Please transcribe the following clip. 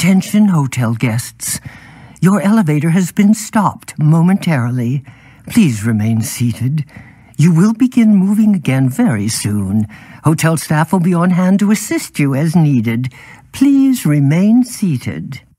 Attention, hotel guests. Your elevator has been stopped momentarily. Please remain seated. You will begin moving again very soon. Hotel staff will be on hand to assist you as needed. Please remain seated.